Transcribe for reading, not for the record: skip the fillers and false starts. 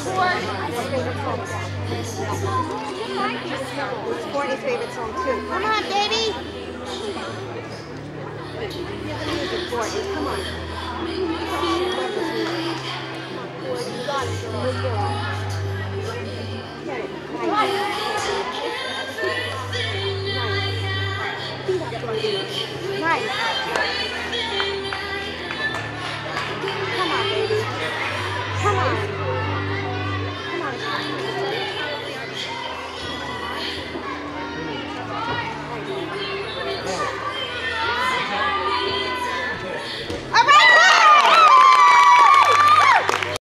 favorite song. It's Courtney's favorite song too. Come on, baby. Hear the music, Courtney. Come on. You got it, girl. Good girl. Get it. Nice. Nice.